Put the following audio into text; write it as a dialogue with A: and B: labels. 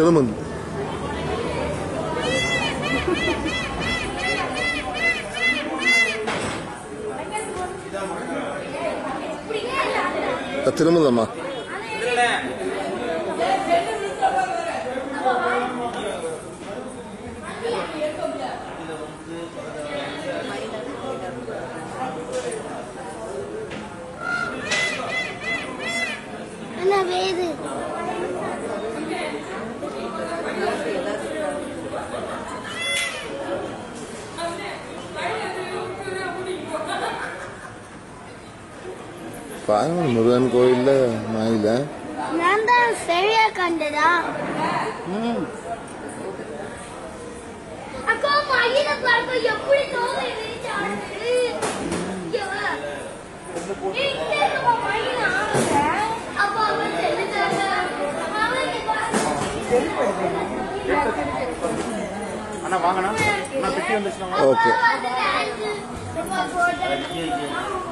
A: திரும்புது. திரும்புதம்மா. முருகன் கோயில்ல மயில
B: நான் தான் சரியா கண்டதா. அக்கா மயில பாருங்க எப்படி தோகை விரிச்சு ஆடுது. அப்பா
A: ஓகே.